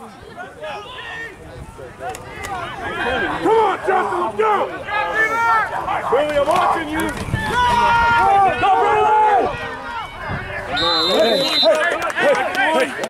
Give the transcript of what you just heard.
Come on, Justin, let's go! Billy, I'm watching you!